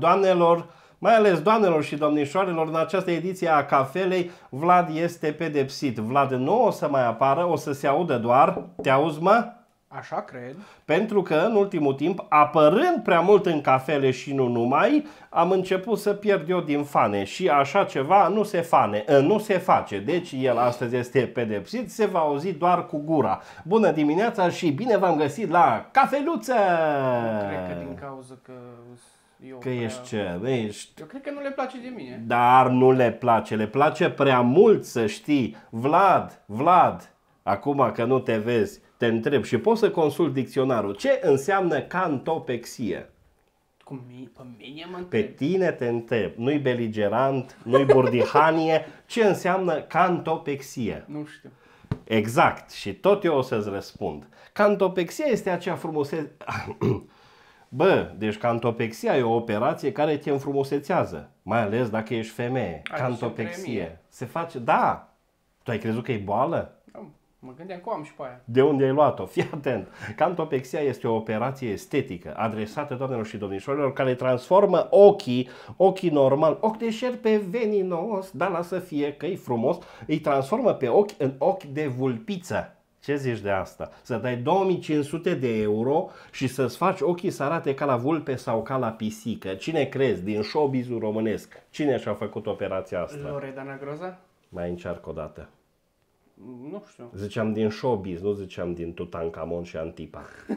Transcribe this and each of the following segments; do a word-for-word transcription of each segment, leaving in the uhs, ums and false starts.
Doamnelor, mai ales doamnelor și domnișoarelor, în această ediție a Cafelei, Vlad este pedepsit. Vlad nu o să mai apară, o să se audă doar, te auzi, mă? Așa cred. Pentru că în ultimul timp, apărând prea mult în cafele și nu numai, am început să pierd eu din fane și așa ceva nu se fane, nu se face. Deci el astăzi este pedepsit, se va auzi doar cu gura. Bună dimineața și bine v-am găsit la Cafeluță! Cred că din cauza că eu Că prea... ești ce? Ești... Eu cred că nu le place de mine. Dar nu le place, le place prea mult, să știi. Vlad, Vlad, acum că nu te vezi, te întreb și poți să consult dicționarul. Ce înseamnă cantopexie? Cum mi, pe mine mă Pe întreb. tine te întreb. Nu-i beligerant, nu-i burdihanie. Ce înseamnă cantopexie? Nu știu. Exact. Și tot eu o să-ți răspund. Cantopexia este acea frumusețe... Bă, deci cantopexia e o operație care te înfrumusețează. Mai ales dacă ești femeie. Ai Cantopexie. Se face... Da. Tu ai crezut că e boală? Da, mă gândeam că am și pe aia. De unde ai luat-o? Fii atent. Cantopexia este o operație estetică adresată doamnelor și domnișoarelor care transformă ochii, ochii normal, ochi de șerpe veninos, dar lasă fie că e frumos, îi transformă pe ochi în ochi de vulpiță. Ce zici de asta? Să dai două mii cinci sute de euro și să-ți faci ochii să arate ca la vulpe sau ca la pisică. Cine crezi din showbiz-ul românesc? Cine și-a făcut operația asta? Loredana Groza? Mai încearcă o dată. Nu știu. Ziceam din showbiz, nu ziceam din Tutankamon și Antipa.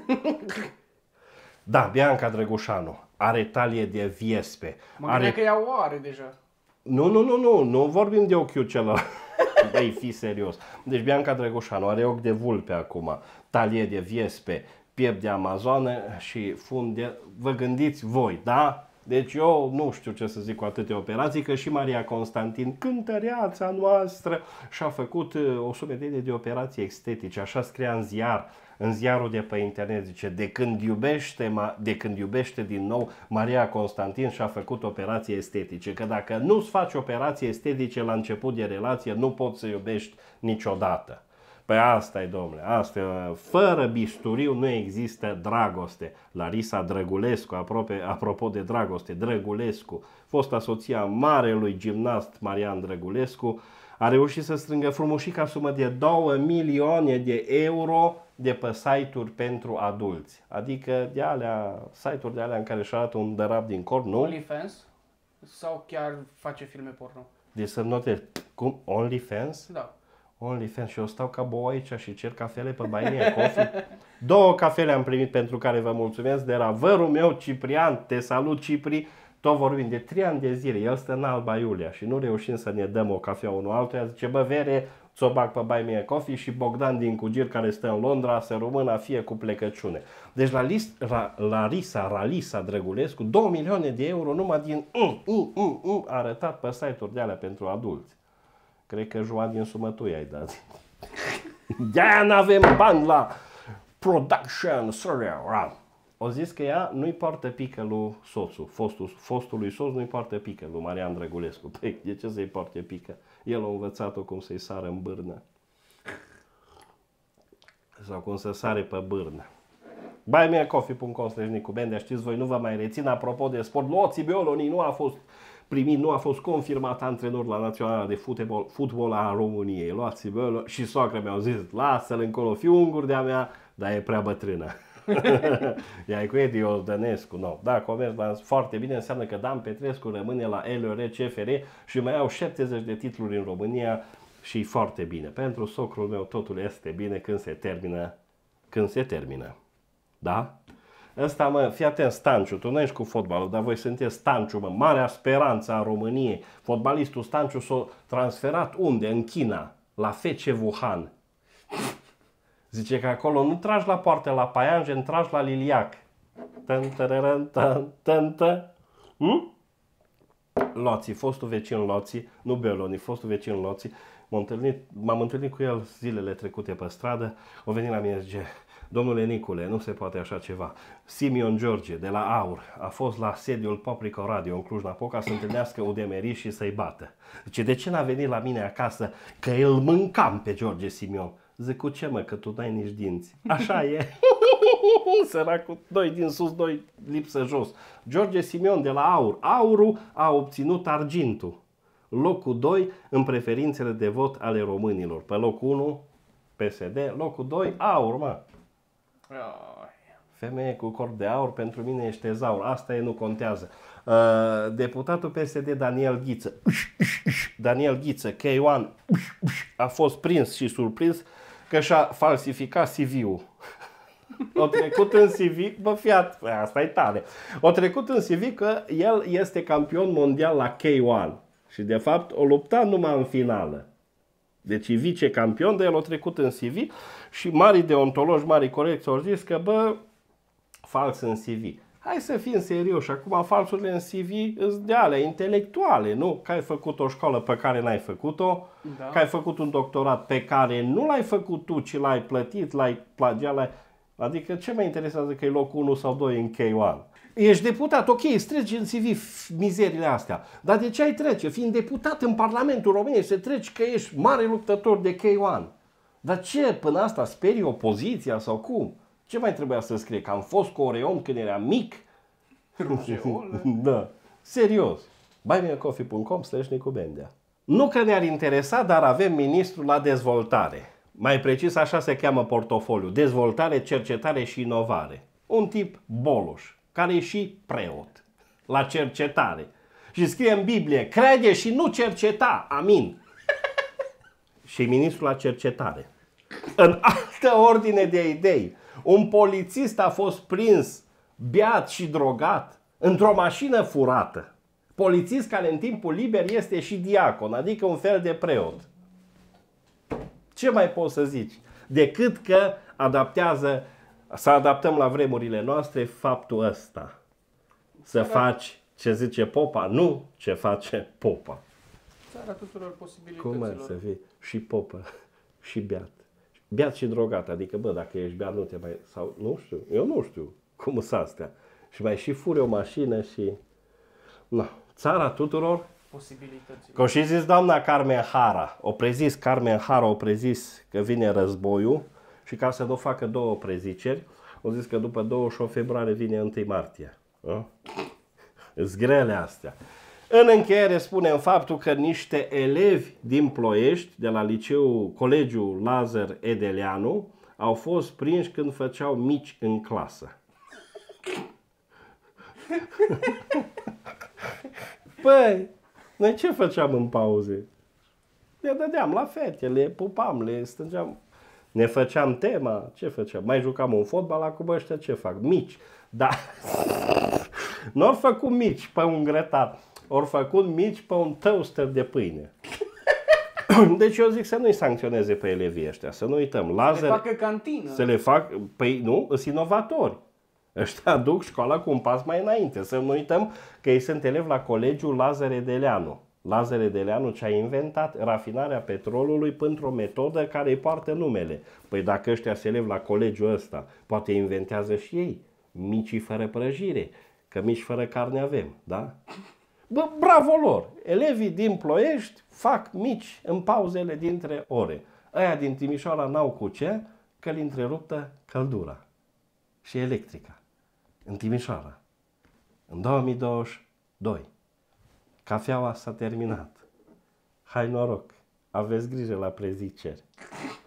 Da, Bianca Drăgușanu are talie de viespe. Mă Are... gândeam că ea o are deja. Nu, nu, nu, nu, nu vorbim de ochiul celălalt. Băi, fii serios. Deci Bianca Drăgușanu are ochi de vulpe acum, talie de viespe, piept de amazonă și fund de... Vă gândiți voi, da? Deci eu nu știu ce să zic cu atâtea operații, că și Maria Constantin, cântăreața noastră, și-a făcut o sumedenie de operații estetice, așa scria în ziar, în ziarul de pe internet, zice, de când iubește, de când iubește din nou, Maria Constantin și-a făcut operații estetice, că dacă nu-ți faci operații estetice la început de relație, nu poți să iubești niciodată. Păi asta e, domnule, asta e, fără bisturiu nu există dragoste. Larisa Drăgulescu, apropo, apropo de dragoste, Drăgulescu, fosta soția marelui gimnast Marian Drăgulescu, a reușit să strângă frumușica sumă de două milioane de euro de pe site-uri pentru adulți. Adică de alea, site-uri de alea în care își arată un dărap din corp, nu? OnlyFans? Sau chiar face filme porno? Deci să notez, cum? OnlyFans? Da. OnlyFans și eu stau ca boa aici și cer cafele pe Buy Me a Coffee. Două cafele am primit pentru care vă mulțumesc de la vărul meu Ciprian. Te salut, Cipri. Tot vorbim de trei ani de zile. El stă în Alba Iulia și nu reușim să ne dăm o cafea unul altuia. Zice, bă, Vere, ți-o bag pe Buy Me a Coffee și Bogdan din Cugir, care stă în Londra, să rămână fie cu plecăciune. Deci la, list, la, la Larisa, Ralisa Drăgulescu, două milioane de euro numai din mm, mm, mm, mm, arătat pe site-uri de alea pentru adulți. Cred că Joan din Sumătui ai dat. De-aia n-avem bani la production. O zis că ea nu-i poartă pică lui soțul. Fostul, fostului soț nu-i poartă pică lui Marian Drăgulescu. Păi, de ce să-i poarte pică? El a învățat-o cum să-i sară în bârnă. Sau cum să sare pe bârnă. buy me a coffee punct com slash Nicu Bendea. Știți voi, nu vă mai rețin. Apropo de sport, Loții Bioloni nu a fost primit, nu a fost confirmat antrenor la Naționala de Fotbal, fotbal a României. Luați Bioloni și soacră mi-au zis, lasă-l încolo, fiu ungur de-a mea, dar e prea bătrână. Ea e cu Edi Ordănescu. No. Da, comerț foarte bine, înseamnă că Dan Petrescu rămâne la L R C F R și mai au șaptezeci de titluri în România și foarte bine. Pentru socrul meu totul este bine când se termină, când se termină. Da? Ăsta, mă, fii atent, Stanciu, tu nu ești cu fotbalul, dar voi sunteți Stanciu, mă, marea speranță a României. Fotbalistul Stanciu s-a transferat unde? În China, la F C Wuhan. Zice că acolo nu tragi la poartă la Paianjen, tragi la Liliac. Hm? Loții, fostul vecin Loții, nu Beloni, fostul vecin Loții, m-am întâlnit, m-am întâlnit cu el zilele trecute pe stradă, o venit la mine, zice, domnule Nicule, nu se poate așa ceva. Simion George, de la Aur, a fost la sediul Poprico Radio în Cluj-Napoca să întâlnească Udemeri și să-i bată. Zice, de ce n-a venit la mine acasă? Că îl mâncam pe George Simion. Zic, cu ce mă, că tu n-ai nici dinți. Așa e. Săracul, doi din sus, doi lipsă jos. George Simion de la Aur. Aurul a obținut argintul. Locul doi în preferințele de vot ale românilor. Pe locul unu, P S D. Locul doi, Aur, mă. Femeie cu corp de aur, pentru mine ești tezaur. Asta e, nu contează. Uh, deputatul P S D Daniel Ghiță. Daniel Ghiță, K unu, a fost prins și surprins că și-a falsificat C V-ul. O trecut în C V, bă, fiat, asta e tare. O trecut în C V că el este campion mondial la K unu. Și de fapt o lupta numai în finală. Deci e vicecampion, dar el a trecut în C V și mari deontologi, mari corecți au zis că, bă, fals în C V. Hai să fim serioși, acum falsurile în C V sunt de alea intelectuale, nu? Că ai făcut o școală pe care n-ai făcut-o, da. Că ai făcut un doctorat pe care nu l-ai făcut tu, ci l-ai plătit, l-ai plagiat, l-ai... Adică ce mă interesează că e locul unu sau doi în K unu? Ești deputat, ok, îți treci în C V mizerile astea, dar de ce ai trece? Fiind deputat în Parlamentul României, să treci că ești mare luptător de K unu. Dar ce, până asta sperii opoziția sau cum? Ce mai trebuia să scrie? Că am fost coreon când eram mic? Da, serios. buy me a coffee punct com slash Nicu Bendea. Nu că ne-ar interesa, dar avem ministrul la dezvoltare. Mai precis așa se cheamă portofoliu. Dezvoltare, cercetare și inovare. Un tip boloș, care e și preot la cercetare. Și scrie în Biblie, crede și nu cerceta. Amin. Și ministrul la cercetare. În altă ordine de idei, un polițist a fost prins beat și drogat într-o mașină furată. Polițist care în timpul liber este și diacon, adică un fel de preot. Ce mai poți să zici? Decât că adaptează, să adaptăm la vremurile noastre faptul ăsta. Să faci ce zice popa, nu ce face popa. Țara tuturor posibilităților. Cum ar să fii și popă și beat? Beat și drogat, adică bă, dacă ești beat nu te mai... Sau nu știu, eu nu știu cum sunt astea. Și mai și furi o mașină și... Na, țara tuturor posibilităților. Că și zis doamna Carmen Hara, o prezis Carmen Hara, o prezis că vine războiul și ca să nu facă două preziceri, o zis că după douăzeci și opt februarie vine întâi martie. Îs grele astea. În încheiere spunem faptul că niște elevi din Ploiești, de la liceul Colegiul Lazar Edeleanu, au fost prinși când făceau mici în clasă. Păi, noi ce făceam în pauze? Le dădeam la fete, le pupam, le strângeam, ne făceam tema, ce făceam? Mai jucam un fotbal, acum ăștia ce fac? Mici. Da. Nu ori făcut mici pe un grătar, ori făcut mici pe un toaster de pâine. Deci eu zic să nu-i sancționeze pe elevii ăștia, să nu uităm. Lazar, să le facă cantină. Să le fac, păi nu, sunt inovatori. Ăștia duc școala cu un pas mai înainte. Să nu uităm că ei sunt elevi la Colegiul Lazar Edeleanu. Lazar Edeleanu ce-a inventat rafinarea petrolului pentru o metodă care îi poartă numele. Păi dacă ăștia se elevi la colegiul ăsta, poate inventează și ei micii fără prăjire, că mici fără carne avem, da? Bă, bravo lor! Elevii din Ploiești fac mici în pauzele dintre ore. Aia din Timișoara n-au cu ce, că li întreruptă căldura și electrica. În Timișoara, în două mii douăzeci și doi, cafeaua s-a terminat. Hai noroc, aveți grijă la preziceri.